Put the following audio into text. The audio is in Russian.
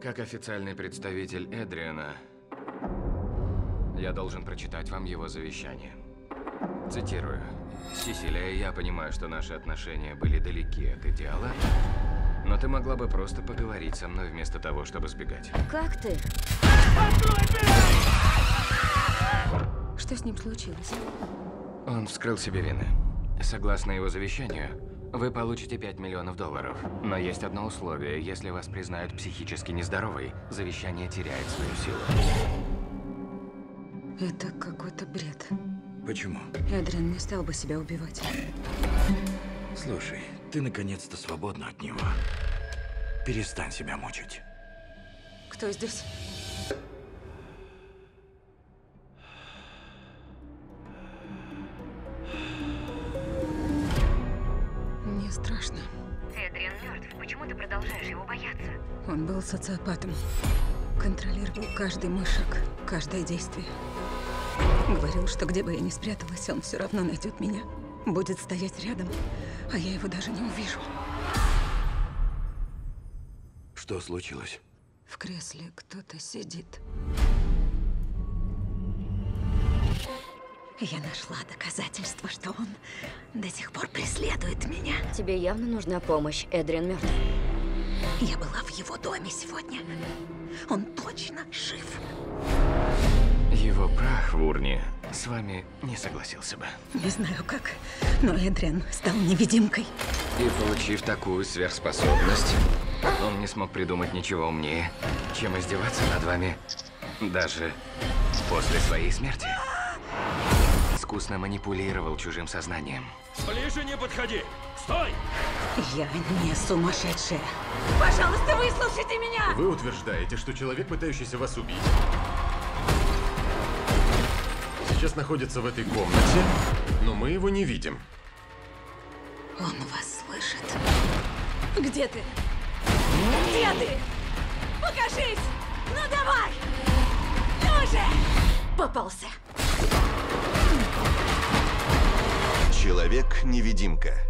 Как официальный представитель Эдриана, я должен прочитать вам его завещание. Цитирую. «Сесилия, я понимаю, что наши отношения были далеки от идеала, но ты могла бы просто поговорить со мной вместо того, чтобы сбегать». Как ты? Что с ним случилось? Он вскрыл себе вены. Согласно его завещанию, вы получите $5 миллионов. Но есть одно условие. Если вас признают психически нездоровой, завещание теряет свою силу. Это какой-то бред. Почему? Эдриан не стал бы себя убивать. Слушай, ты наконец-то свободна от него. Перестань себя мучить. Кто здесь? Мне страшно. Эдриан мертв. Почему ты продолжаешь его бояться? Он был социопатом. Контролировал каждый мой шаг, каждое действие. Говорил, что где бы я ни спряталась, он все равно найдет меня. Будет стоять рядом, а я его даже не увижу. Что случилось? В кресле кто-то сидит. Я нашла доказательства, что он до сих пор преследует меня. Тебе явно нужна помощь. Эдриан мертв. Я была в его доме сегодня. Он точно жив. Его прах в урне с вами не согласился бы. Не знаю как, но Эдриан стал невидимкой. И получив такую сверхспособность, он не смог придумать ничего умнее, чем издеваться над вами даже после своей смерти. Искусно манипулировал чужим сознанием. Ближе не подходи! Стой! Я не сумасшедшая. Пожалуйста, выслушайте меня! Вы утверждаете, что человек, пытающийся вас убить, сейчас находится в этой комнате, но мы его не видим. Он вас слышит. Где ты? Где ты? Покажись! Ну давай! Ну же! Попался. Человек-невидимка.